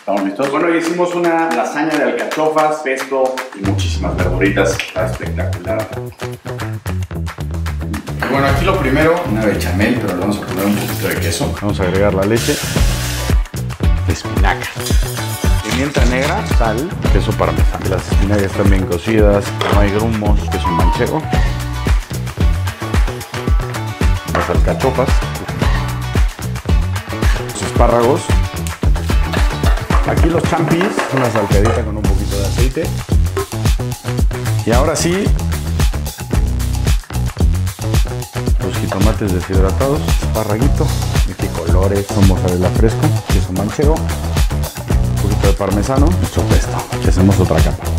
¿Estamos listos? Bueno, hoy hicimos una lasaña de alcachofas, pesto y muchísimas verduritas. Está espectacular. Bueno, aquí lo primero, una bechamel, pero le vamos a poner un poquito de queso. Vamos a agregar la leche, espinaca, pimienta negra, sal, queso parmesano. Las espinacas están bien cocidas, no hay grumos, queso manchego, las alcachofas, los espárragos, aquí los champis, una salteadita con un poquito de aceite. Y ahora sí, los jitomates deshidratados, esparraguito, de qué colores, con mozzarella fresco, queso manchego, un poquito de parmesano, nuestro pesto. Y hacemos otra capa.